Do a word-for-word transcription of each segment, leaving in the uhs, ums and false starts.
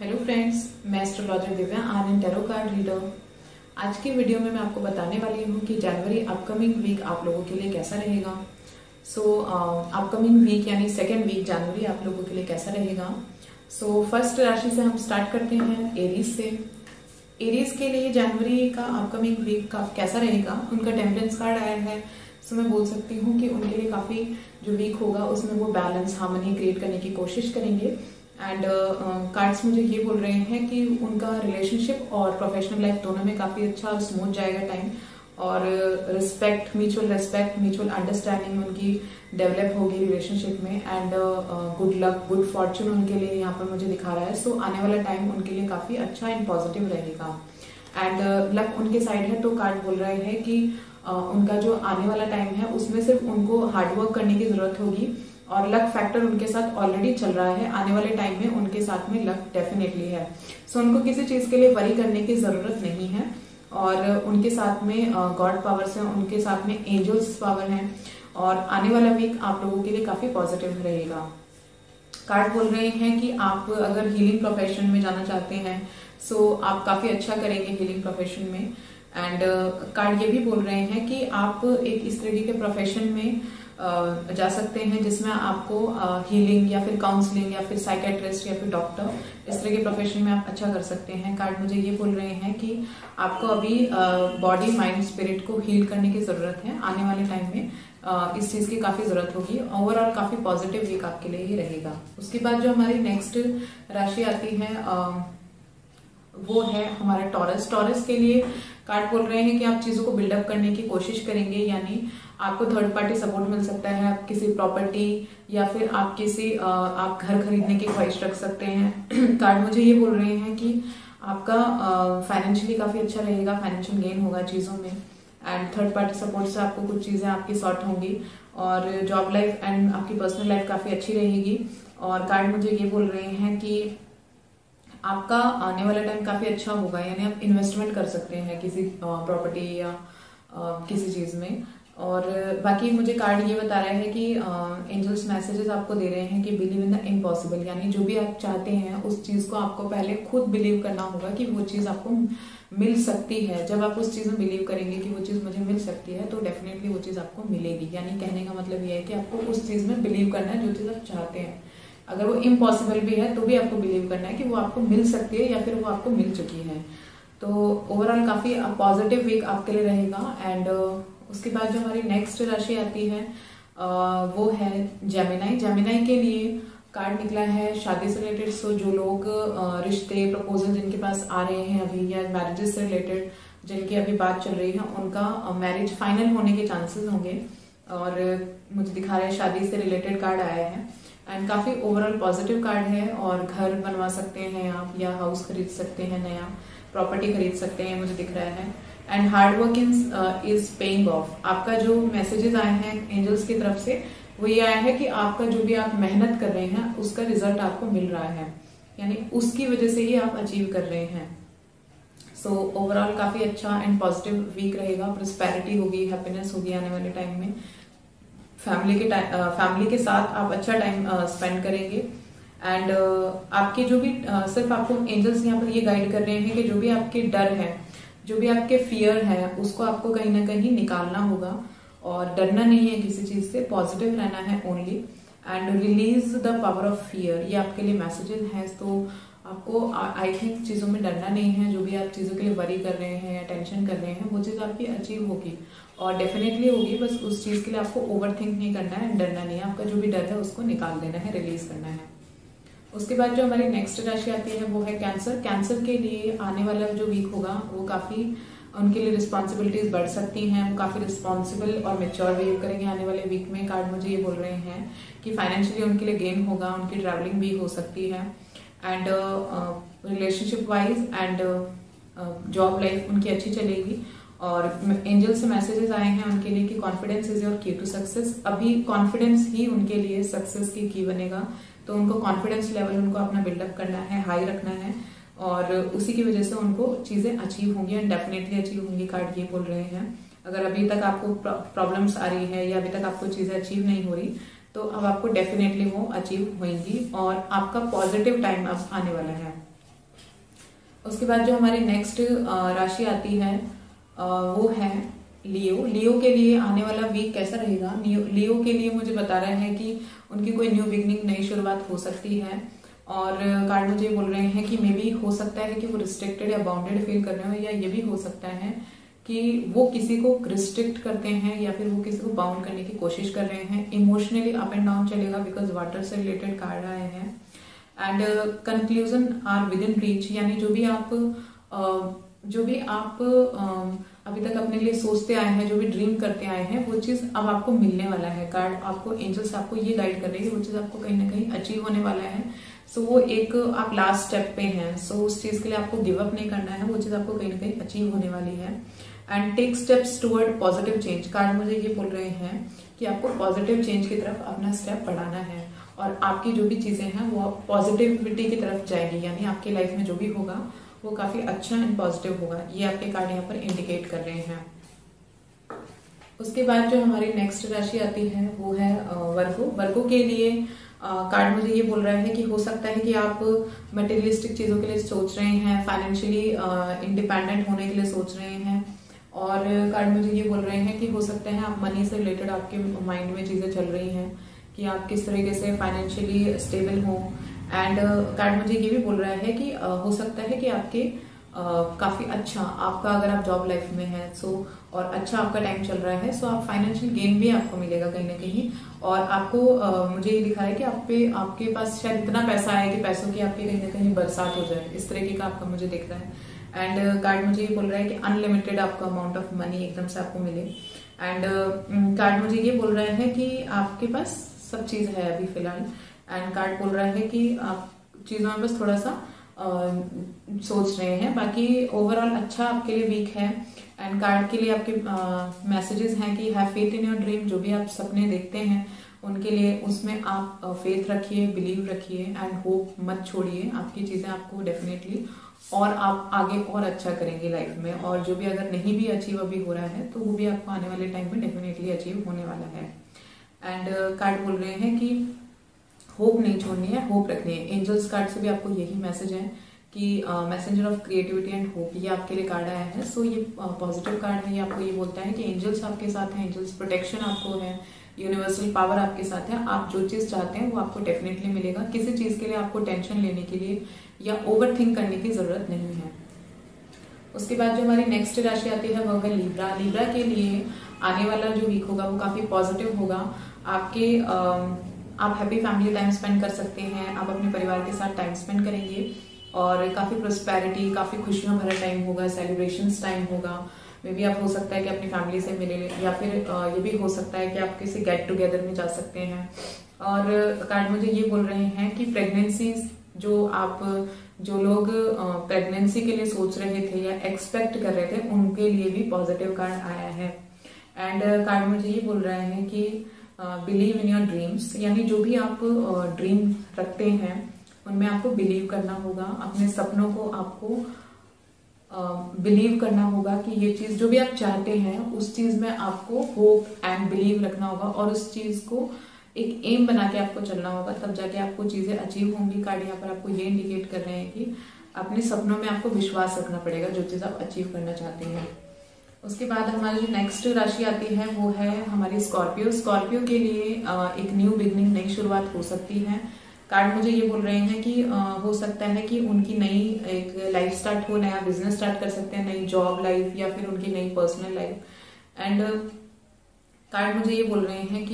Hello friends, मैं astrologer Divya R N tarot card reader. आज की वीडियो में मैं आपको बताने वाली हूँ कि जनवरी अपकमिंग वीक आप लोगों के लिए कैसा रहेगा। सो अपकमिंग वीक यानी सेकेंड वीक जनवरी आप लोगों के लिए कैसा रहेगा। सो so, फर्स्ट राशि से हम स्टार्ट करते हैं एरीज से। एरीज के लिए जनवरी का अपकमिंग वीक का कैसा रहेगा, उनका टेम्परेंस कार्ड आया है। सो so, मैं बोल सकती हूँ कि उनके लिए काफी जो वीक होगा उसमें वो बैलेंस हार्मनी क्रिएट करने की कोशिश करेंगे। एंड कार्ड्स uh, मुझे ये बोल रहे हैं कि उनका रिलेशनशिप और प्रोफेशनल लाइफ दोनों में काफी अच्छा और स्मूथ जाएगा टाइम, और respect, mutual respect, mutual understanding उनकी डेवलप होगी रिलेशनशिप में। And good luck, good fortune उनके लिए यहाँ पर मुझे दिखा रहा है। सो so, आने वाला टाइम उनके लिए काफी अच्छा एंड पॉजिटिव रहेगा। एंड लक उनके साइड है, तो कार्ड बोल रहे हैं कि uh, उनका जो आने वाला टाइम है उसमें सिर्फ उनको हार्डवर्क करने की जरूरत होगी, और लक फैक्टर उनके साथ ऑलरेडी चल रहा है। आने वाले टाइम में उनके साथ में लक डेफिनेटली है। सो so, उनको किसी चीज के लिए वरी करने की जरूरत नहीं है, और उनके साथ में गॉड पावर्स हैं, उनके साथ में एंजल्स पावर हैं, और आने वाला वीक आप लोगों के लिए काफी पॉजिटिव रहेगा। कार्ड बोल रहे हैं कि आप अगर हीलिंग प्रोफेशन में जाना चाहते हैं सो so आप काफी अच्छा करेंगे हीलिंग प्रोफेशन में। एंड कार्ड ये भी बोल रहे हैं कि आप एक इस तरीके के प्रोफेशन में Uh, जा सकते हैं जिसमें आपको हीलिंग uh, या फिर काउंसलिंग या फिर साइकेट्रिस्ट या फिर डॉक्टर, इस तरह के प्रोफेशन में आप अच्छा कर सकते हैं। कार्ड मुझे ये बोल रहे हैं कि आपको अभी बॉडी माइंड स्पिरिट को हील करने की जरूरत है। आने वाले टाइम में uh, इस चीज की काफी जरूरत होगी। ओवरऑल काफी पॉजिटिव वीक आपके लिए ही रहेगा। उसके बाद जो हमारी नेक्स्ट राशि आती है uh, वो है हमारा टॉरस। टॉरस के लिए कार्ड बोल रहे हैं कि आप चीजों को बिल्डअप करने की कोशिश करेंगे, यानी आपको थर्ड पार्टी सपोर्ट मिल सकता है। आप किसी प्रॉपर्टी या फिर आप किसी आप घर खरीदने की ख्वाहिश रख सकते हैं। कार्ड मुझे ये बोल रहे हैं कि आपका फाइनेंशियली काफी अच्छा रहेगा, फाइनेंशियल गेन होगा चीजों में। एंड थर्ड पार्टी सपोर्ट से आपको कुछ चीजें आपकी सॉर्ट होंगी, और जॉब लाइफ एंड आपकी पर्सनल लाइफ काफी अच्छी रहेगी। और कार्ड मुझे ये बोल रहे हैं कि आपका आने वाला टाइम काफी अच्छा होगा, यानी आप इन्वेस्टमेंट कर सकते हैं किसी प्रॉपर्टी या आ, किसी चीज में। और बाकी मुझे कार्ड ये बता रहा है कि एंजल्स मैसेजेस आपको दे रहे हैं कि बिलीव इन द इम्पॉसिबल, यानी जो भी आप चाहते हैं उस चीज को आपको पहले खुद बिलीव करना होगा कि वो चीज आपको मिल सकती है। जब आप उस चीज में बिलीव करेंगे कि वो चीज मुझे मिल सकती है, तो डेफिनेटली वो चीज आपको मिलेगी। यानी कहने का मतलब ये है कि आपको उस चीज में बिलीव करना है जो चीज आप चाहते हैं। अगर वो इम्पॉसिबल भी है तो भी आपको बिलीव करना है कि वो आपको मिल सकती है या फिर वो आपको मिल चुकी है। तो ओवरऑल काफी पॉजिटिव वीक आपके लिए रहेगा। एंड उसके बाद जो हमारी नेक्स्ट राशि आती है वो है जेमिनाई। जेमिनाई के लिए कार्ड निकला है शादी से रिलेटेड। सो जो लोग रिश्ते प्रपोजल जिनके पास आ रहे हैं अभी, या मैरिजेस से रिलेटेड जिनकी अभी बात चल रही है, उनका मैरिज फाइनल होने के चांसेस होंगे। और मुझे दिखा रहा है शादी से रिलेटेड कार्ड आया है, एंड काफी ओवरऑल पॉजिटिव कार्ड है। और घर बनवा सकते हैं आप, या हाउस खरीद सकते हैं, नया प्रॉपर्टी खरीद सकते हैं, मुझे दिख रहा है। And hard work is paying off. आपका जो मैसेजेस आए हैं एंजल्स की तरफ से वो ये आया है कि आपका जो भी आप मेहनत कर रहे हैं उसका रिजल्ट आपको मिल रहा है, यानी उसकी वजह से ही आप अचीव कर रहे हैं। सो ओवरऑल काफी अच्छा एंड पॉजिटिव वीक रहेगा। प्रोस्पेरिटी होगी, हैप्पीनेस होगी आने वाले टाइम में। फैमिली के फैमिली के साथ आप अच्छा टाइम स्पेंड करेंगे। एंड uh, आपके जो भी uh, सिर्फ आपको एंजल्स यहाँ पर ये गाइड कर रहे हैं कि जो भी आपके डर है, जो भी आपके फियर है, उसको आपको कहीं ना कहीं निकालना होगा, और डरना नहीं है किसी चीज से, पॉजिटिव रहना है only. And release the power of fear, ये आपके लिए मैसेजेस हैं। तो आपको आई थिंक चीजों में डरना नहीं है। जो भी आप चीजों के लिए वरी कर रहे हैं या टेंशन कर रहे हैं, वो चीज आपकी अचीव होगी, और डेफिनेटली होगी। बस उस चीज के लिए आपको ओवर थिंक नहीं करना है, डरना नहीं है। आपका जो भी डर है उसको निकाल देना है, रिलीज करना है। उसके बाद जो हमारी नेक्स्ट राशि आती है वो है कैंसर। कैंसर के लिए आने वाला जो वीक होगा वो काफी, उनके लिए रिस्पॉन्सिबिलिटीज बढ़ सकती हैं। वो काफी रिस्पॉन्सिबल और मेच्योर बिहेव करेंगे आने वाले वीक में। कार्ड मुझे ये बोल रहे हैं कि फाइनेंशियली उनके लिए गेन होगा, उनकी ट्रैवलिंग भी हो सकती है। And relationship wise and job life उनकी अच्छी चलेगी। और एंजल से मैसेजेस आए हैं उनके लिए कि confidence is your key to success. अभी कॉन्फिडेंस ही उनके लिए सक्सेस की की बनेगा, तो उनको कॉन्फिडेंस लेवल उनको अपना बिल्डअप करना है, हाई रखना है, और उसी की वजह से उनको चीजें अचीव होंगी एंड डेफिनेटली अचीव होंगी। कार्ड ये बोल रहे हैं अगर अभी तक आपको प्रॉब्लम्स आ रही है या अभी तक आपको चीजें अचीव नहीं हो रही, तो अब आपको डेफिनेटली वो अचीव होंगी, और आपका पॉजिटिव टाइम अब आने वाला है। उसके बाद जो हमारी नेक्स्ट राशि आती है वो है लियो। लियो के लिए आने वाला वीक कैसा रहेगा? लियो के लिए मुझे बता रहे हैं कि उनकी कोई न्यू बिगनिंग, नई शुरुआत हो सकती है। और कार्ड मुझे बोल रहे हैं कि मे बी हो सकता है कि वो रिस्ट्रिक्टेड या बाउंडेड फील कर रहे हो, या ये भी हो सकता है कि वो किसी को रिस्ट्रिक्ट करते हैं या फिर वो किसी को बाउंड करने की कोशिश कर रहे हैं। इमोशनली अप एंड डाउन चलेगा बिकॉज वाटर से रिलेटेड कार्ड आए हैं। And conclusion are within reach, यानी जो भी आप uh, जो भी आप uh, अभी तक अपने लिए सोचते आए हैं, जो भी ड्रीम करते आए हैं, वो चीज अब आपको मिलने वाला है। कार्ड आपको, एंजल्स आपको ये गाइड कर रहे हैं कि वो चीज आपको कहीं ना कहीं अचीव होने वाला है। सो so, वो एक आप लास्ट स्टेप पे हैं। सो so, उस चीज के लिए आपको गिव अप नहीं करना है, वो चीज आपको कहीं ना कहीं अचीव होने वाली है। And take steps toward positive change. Card मुझे ये बोल रहे हैं कि आपको पॉजिटिव चेंज की तरफ अपना स्टेप बढ़ाना है और आपकी जो भी चीजें हैं वो पॉजिटिविटी की तरफ जाएगी, यानी आपकी लाइफ में जो भी होगा वो काफी अच्छा एंड पॉजिटिव होगा। ये आपके कार्ड यहाँ पर इंडिकेट कर रहे हैं। उसके बाद जो हमारी नेक्स्ट राशि आती है वो है वर्गो। वर्गो के लिए कार्ड मुझे ये बोल रहा है कि हो सकता है कि आप मटेरियलिस्टिक चीजों के लिए सोच रहे हैं, फाइनेंशियली इंडिपेंडेंट होने के लिए सोच रहे हैं। और कार्ड मुझे ये बोल रहे हैं कि हो सकता है आप मनी से रिलेटेड आपके माइंड में चीजें चल रही हैं कि आप किस तरीके से फाइनेंशियली स्टेबल हो। एंड कार्ड मुझे ये भी बोल रहा है कि uh, हो सकता है कि आपके uh, काफी अच्छा आपका, अगर आप जॉब लाइफ में है सो और अच्छा आपका टाइम चल रहा है, सो आप फाइनेंशियल गेन भी आपको मिलेगा कहीं ना कहीं। और आपको uh, मुझे ये दिखा है कि आप पे आपके पास शायद इतना पैसा आए कि पैसों की आपकी कहीं ना कहीं बरसात हो जाए, इस तरीके का आपका मुझे दिख रहा है। एंड कार्ड uh, मुझे ये बोल रहा है कि अनलिमिटेड आपका अमाउंट ऑफ मनी एकदम से आपको मिले। एंड कार्ड uh, मुझे ये बोल रहा है कि आपके पास सब चीज है अभी फिलहाल। एंड कार्ड बोल रहा है कि आप चीजों में बस थोड़ा सा आ, सोच रहे हैं, बाकी ओवरऑल अच्छा आपके लिए वीक है। एंड कार्ड के लिए आपके मैसेजेस हैं कि have faith in your dream. जो भी आप सपने देखते हैं उनके लिए उसमें आप फेथ रखिए, बिलीव रखिए एंड होप मत छोड़िए। आपकी चीजें आपको डेफिनेटली और आप आगे और अच्छा करेंगे लाइफ में। और जो भी अगर नहीं भी अचीव अभी हो रहा है तो वो भी आपको आने वाले टाइम में डेफिनेटली अचीव होने वाला है। एंड कार्ड बोल रहे हैं कि होप नहीं छोड़नी है, होप रखनी है। एंजल्स कार्ड से भी आपको यही मैसेज है कि messenger of creativity and hope, ये आपके लिए कार्ड आया है। सो so, ये पॉजिटिव uh, कार्ड है। ये आपको ये बोलता है कि एंजल्स आपके साथ हैं, एंजल्स प्रोटेक्शन आपको है, यूनिवर्सल पावर आपके साथ है। आप जो चीज चाहते हैं वो आपको डेफिनेटली मिलेगा। किसी चीज के लिए आपको टेंशन लेने के लिए या ओवर थिंक करने की जरूरत नहीं है। उसके बाद जो हमारी नेक्स्ट राशि आती है वो है लिब्रा। लिब्रा के लिए आने वाला जो वीक होगा वो काफी पॉजिटिव होगा। आपके uh, आप हैप्पी फैमिली टाइम स्पेंड कर सकते हैं, आप अपने परिवार के साथ टाइम स्पेंड करेंगे और काफी प्रोस्पेरिटी, काफी खुशियों भरा टाइम होगा, सेलिब्रेशंस टाइम होगा। मे बी आप हो सकता है कि अपनी फैमिली से मिले, या फिर ये भी हो सकता है कि आप किसी गेट टुगेदर में जा सकते हैं। और कार्ड मुझे ये बोल रहे हैं कि प्रेगनेंसी, जो आप जो लोग प्रेगनेंसी के लिए सोच रहे थे या एक्सपेक्ट कर रहे थे, उनके लिए भी पॉजिटिव कार्ड आया है। एंड कार्ड मुझे ये बोल रहे हैं कि बिलीव इन योर ड्रीम्स, यानी जो भी आप ड्रीम uh, रखते हैं उनमें आपको बिलीव करना होगा। अपने सपनों को आपको बिलीव uh, करना होगा कि ये चीज जो भी आप चाहते हैं उस चीज में आपको होप एंड बिलीव रखना होगा और उस चीज को एक एम बना के आपको चलना होगा, तब जाके आपको चीजें अचीव होंगी। कार्ड यहाँ पर आपको ये इंडिकेट कर रहे हैं कि अपने सपनों में आपको विश्वास रखना पड़ेगा, जो चीज आप अचीव करना चाहते हैं। उसके बाद हमारी जो नेक्स्ट राशि आती है वो है हमारी स्कॉर्पियो। स्कॉर्पियो के लिए एक न्यू बिगनिंग, नई शुरुआत हो सकती है। कार्ड मुझे ये बोल रहे हैं कि हो सकता है कि उनकी नई एक लाइफ स्टार्ट हो, नया बिजनेस स्टार्ट कर सकते हैं, नई जॉब लाइफ या फिर उनकी नई पर्सनल लाइफ। एंड कार्ड मुझे ये बोल रहे हैं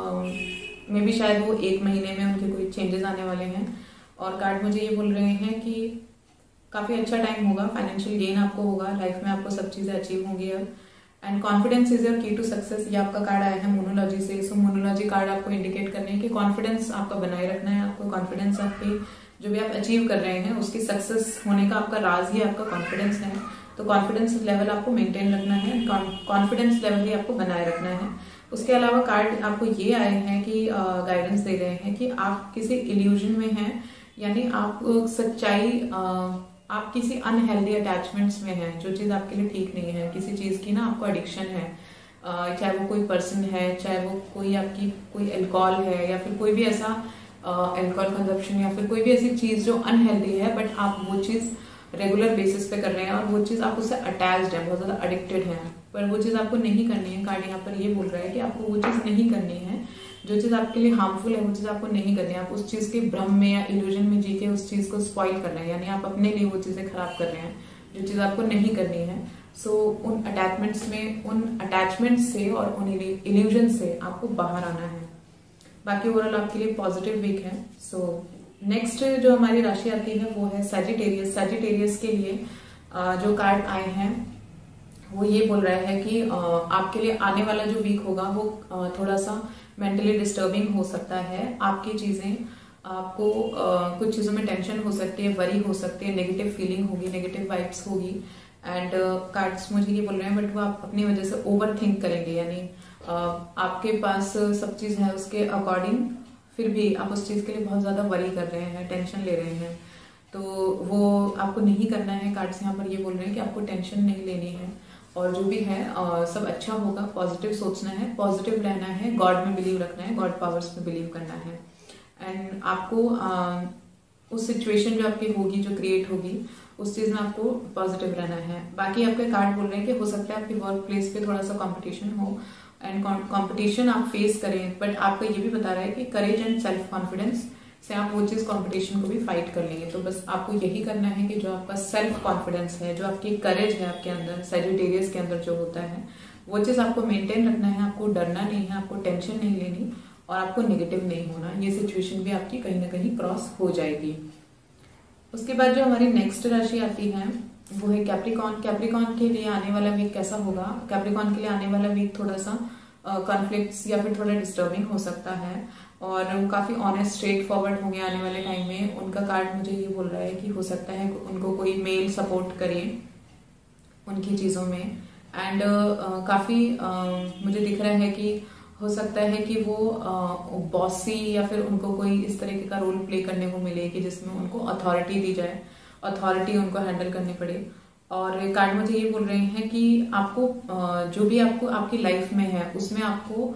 कि मे बी शायद वो एक महीने में उनके कोई चेंजेस आने वाले हैं। और कार्ड मुझे ये बोल रहे हैं कि काफी अच्छा टाइम होगा, फाइनेंशियल गेन आपको होगा, लाइफ में आपको सब चीजें अचीव होंगी अब। And confidence is your key to success, ये आपका कार्ड आया है मोनोलॉजी से। सो मोनोलॉजी कार्ड आपको इंडिकेट करने हैं कि कॉन्फिडेंस आपका बनाए रखना है। आपको कॉन्फिडेंस आपके जो भी आप अचीव कर रहे हैं उसकी सक्सेस होने का आपका राज ही आपका कॉन्फिडेंस है। तो कॉन्फिडेंस लेवल आपको मेंटेन रखना है, कॉन्फिडेंस लेवल ही आपको बनाए रखना है। उसके अलावा कार्ड आपको ये आए हैं कि गाइडेंस दे रहे हैं कि आप किसी इल्यूजन में हैं, यानी आप सच्चाई, आप किसी अनहेल्दी अटैचमेंट्स में हैं, जो चीज आपके लिए ठीक नहीं है। किसी चीज की ना आपको एडिक्शन है, चाहे वो कोई पर्सन है, चाहे वो कोई आपकी कोई अल्कोहल है या फिर कोई भी ऐसा अल्कोहल कंजप्शन या फिर कोई भी ऐसी चीज जो अनहेल्दी है, बट आप वो चीज रेगुलर बेसिस पे कर रहे हैं और वो चीज आप उससे अटैच्ड है, बहुत ज्यादा एडिक्टेड है, पर वो चीज आपको नहीं करनी है। कार्ड यहाँ पर ये बोल रहा है कि आपको वो चीज नहीं करनी है, जो चीज आपके लिए हार्मफुल है वो चीज आपको नहीं करनी है। आप उस चीज के भ्रम में या इल्यूजन में जी के उस चीज को स्पॉइल कर रहे हैं, यानी आप अपने लिए वो चीजें खराब कर रहे हैं जो चीज आपको नहीं करनी है। सो so, उन अटैचमेंट्स में उन अटैचमेंट से और उन इल्यूजन से आपको बाहर आना है। बाकी ओवरऑल आपके लिए पॉजिटिव वीक है। सो नेक्स्ट जो हमारी राशि आती है वो है सैजिटेरियस। सैजिटेरियस के लिए जो कार्ड आए हैं वो ये बोल रहा है कि आपके लिए आने वाला जो वीक होगा वो थोड़ा सा मेंटली डिस्टर्बिंग हो सकता है। आपकी चीजें आपको कुछ चीजों में टेंशन हो सकती है, वरी हो सकती है, नेगेटिव फीलिंग होगी, नेगेटिव वाइब्स होगी। एंड कार्ड्स मुझे ये बोल रहे हैं बट वो आप अपनी वजह से ओवर थिंक करेंगे, यानी Uh, आपके पास सब चीज है उसके अकॉर्डिंग, फिर भी आप उस चीज के लिए बहुत ज्यादा वरी कर रहे हैं, टेंशन ले रहे हैं, तो वो आपको नहीं करना है। कार्ड्स यहाँ पर ये बोल रहे हैं कि आपको टेंशन नहीं लेनी है और जो भी है uh, सब अच्छा होगा। पॉजिटिव सोचना है, पॉजिटिव रहना है, गॉड में बिलीव रखना है, गॉड पावर्स पे बिलीव करना है। एंड आपको uh, उस सिचुएशन जो आपकी होगी, जो क्रिएट होगी, उस चीज में आपको पॉजिटिव रहना है। बाकी आपके कार्ड बोल रहे हैं कि हो सकता है आपके वर्क प्लेस पे थोड़ा सा कंपटीशन हो एंड कंपटीशन आप फेस करें, बट आपको ये भी बता रहा है कि करेज एंड सेल्फ कॉन्फिडेंस से आप वो चीज कंपटीशन को भी फाइट कर लेंगे। तो बस आपको यही करना है कि जो आपका सेल्फ कॉन्फिडेंस है, जो आपकी करेज है आपके अंदर, सैजिटेरियस के अंदर जो होता है, वो चीज आपको मेंटेन रखना है। आपको डरना नहीं है, आपको टेंशन नहीं लेनी और आपको नेगेटिव नहीं होना। ये सिचुएशन भी आपकी कहीं ना कहीं क्रॉस हो जाएगी। उसके बाद जो हमारी नेक्स्ट राशि आती है वो है कैप्रिकॉन। कैप्रिकॉन के लिए आने वाला वीक कैसा होगा? कैप्रिकॉन के लिए आने वाला वीक थोड़ा सा कॉन्फ्लिक्ट्स या फिर थोड़ा डिस्टर्बिंग हो सकता है और वो काफी ऑनेस्ट, स्ट्रेट फॉरवर्ड होंगे आने वाले टाइम में। उनका कार्ड मुझे ये बोल रहा है कि हो सकता है उनको कोई मेल सपोर्ट करे उनकी चीजों में। एंड uh, काफी uh, मुझे दिख रहा है कि हो सकता है कि वो बॉसी uh, या फिर उनको कोई इस तरीके का रोल प्ले करने को मिले कि जिसमें उनको अथॉरिटी दी जाए, अथॉरिटी उनको हैंडल करनी पड़े। और कार्ड मुझे ये बोल रहे हैं कि आपको जो भी आपको आपकी लाइफ में है उसमें आपको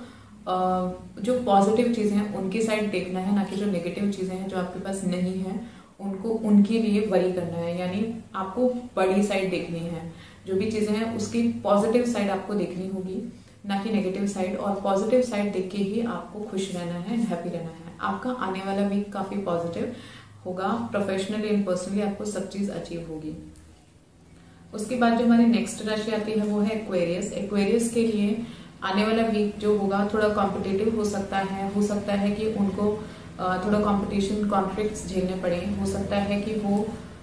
जो पॉजिटिव चीजें हैं उनकी साइड देखना है, ना कि जो नेगेटिव चीजें हैं जो आपके पास नहीं है उनको उनके लिए वरी करना है। यानी आपको बड़ी साइड देखनी है, जो भी चीजें हैं उसकी पॉजिटिव साइड आपको देखनी होगी, ना कि नेगेटिव साइड। और पॉजिटिव साइड देख के ही आपको खुश रहना है, हैप्पी रहना है। आपका आने वाला वीक काफी पॉजिटिव होगा, प्रोफेशनली एंड पर्सनली आपको सब चीज अचीव होगी। उसके बाद जो हमारी नेक्स्ट राशि आती है वो है एक्वेरियस। एक्वेरियस के लिए आने वाला वीक जो होगा थोड़ा कॉम्पिटिटिव हो सकता है। हो सकता है कि उनको थोड़ा कंपटीशन, कॉन्फ्लिक्ट्स झेलने पड़े। हो सकता है कि वो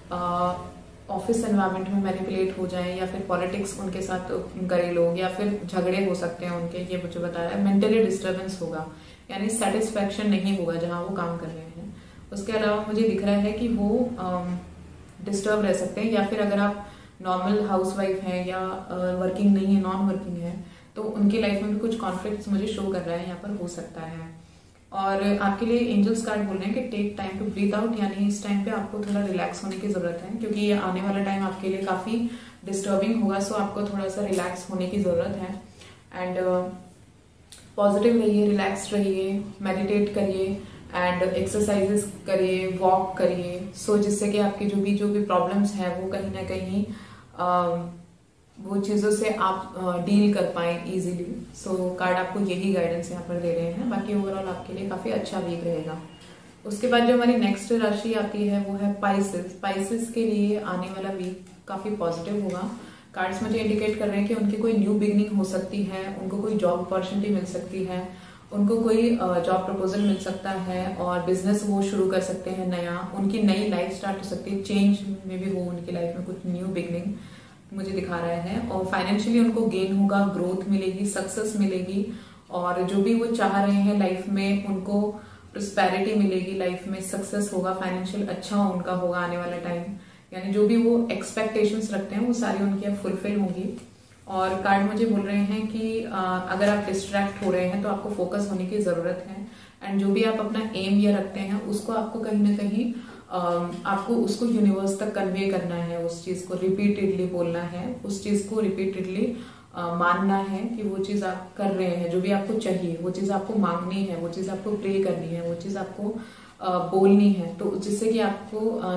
ऑफिस एनवायरनमेंट में मैनिपुलेट हो जाए या फिर पॉलिटिक्स उनके साथ करे लोग, या फिर झगड़े हो सकते हैं उनके, ये मुझे बता रहा है। मेंटली डिस्टर्बेंस होगा, यानी सेटिस्फैक्शन नहीं होगा जहां वो काम कर रहे हैं। उसके अलावा मुझे दिख रहा है कि वो डिस्टर्ब रह सकते हैं, या फिर अगर आप नॉर्मल हाउसवाइफ है या वर्किंग नहीं है, नॉन वर्किंग है, तो उनकी लाइफ में भी कुछ कॉन्फ्लिक्ट्स मुझे शो कर रहा है यहाँ पर हो सकता है। और आपके लिए एंजल्स कार्ड बोल रहे हैं कि take time to breathe out, यानी इस टाइम पे आपको थोड़ा रिलैक्स होने की जरूरत है, क्योंकि ये आने वाला टाइम आपके लिए काफी डिस्टर्बिंग होगा। सो आपको थोड़ा सा रिलैक्स होने की जरूरत है। एंड पॉजिटिव रहिए, रिलैक्स रहिए, मेडिटेट करिए एंड एक्सरसाइजेस करिए, वॉक करिए, सो जिससे कि आपकी जो भी जो भी प्रॉब्लम्स हैं वो कहीं ना कहीं uh, वो चीजों से आप डील कर पाए इजीली। सो कार्ड आपको यही गाइडेंस यहाँ पर दे रहे हैं। बाकी ओवरऑल आपके लिए काफी अच्छा वीक रहेगा। उसके बाद जो हमारी नेक्स्ट राशि आती है वो है पाइसेस। पाइसेस के लिए आने वाला वीक काफी पॉजिटिव होगा। कार्ड्स मुझे इंडिकेट कर रहे हैं कि उनकी कोई न्यू बिगनिंग हो सकती है, उनको कोई जॉब अपॉर्चुनिटी मिल सकती है, उनको कोई जॉब प्रपोजल मिल सकता है और बिजनेस वो शुरू कर सकते हैं नया, उनकी नई लाइफ स्टार्ट हो सकती है, चेंज में भी हो उनकी लाइफ में, कुछ न्यू बिगनिंग मुझे दिखा रहा है। और फाइनेंशियली उनको गेन होगा, ग्रोथ मिलेगी, सक्सेस मिलेगी, और जो भी वो चाह रहे हैं लाइफ में उनको प्रोस्पेरिटी मिलेगी, लाइफ में सक्सेस होगा, फाइनेंशियल अच्छा उनका होगा आने वाला टाइम। यानी जो भी वो एक्सपेक्टेशंस रखते हैं वो सारी उनकी अब फुलफिल होंगी। और कार्ड मुझे बोल रहे हैं कि आ, अगर आप डिस्ट्रैक्ट हो रहे हैं तो आपको फोकस होने की जरूरत है। एंड जो भी आप अपना एम या रखते हैं उसको आपको कहीं ना कहीं आ, आपको उसको यूनिवर्स तक कन्वे करना है, उस चीज को रिपीटेडली बोलना है, उस चीज को रिपीटेडली मानना है कि वो चीज आप कर रहे हैं, जो भी आपको चाहिए वो चीज आपको मांगनी है, वो चीज आपको प्रे करनी है, वो चीज आपको आ, बोलनी है, तो जिससे कि आपको आ,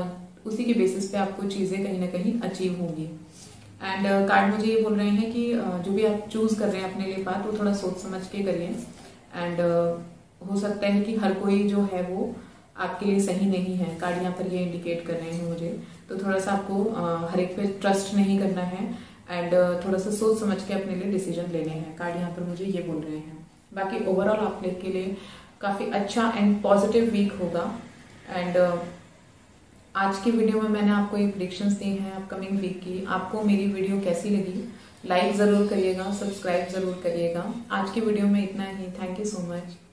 उसी के बेसिस पे आपको चीज़ें कहीं ना कहीं अचीव होंगी। एंड कार्ड मुझे ये बोल रहे हैं कि uh, जो भी आप चूज कर रहे हैं अपने लिए बात, वो थोड़ा सोच समझ के करिए। एंड uh, हो सकता है कि हर कोई जो है वो आपके लिए सही नहीं है। कार्ड यहाँ पर ये इंडिकेट कर रहे हैं मुझे, तो थोड़ा सा आपको uh, हर एक पे ट्रस्ट नहीं करना है एंड uh, थोड़ा सा सोच समझ के अपने लिए डिसीजन लेने हैं। कार्ड यहाँ पर मुझे ये बोल रहे हैं। बाकी ओवरऑल आप लोग के लिए काफी अच्छा एंड पॉजिटिव वीक होगा। एंड uh, आज की वीडियो में मैंने आपको ये प्रेडिक्शंस दी हैं अपकमिंग वीक की। आपको मेरी वीडियो कैसी लगी, लाइक जरूर करिएगा, सब्सक्राइब जरूर करिएगा। आज की वीडियो में इतना ही। Thank you so much.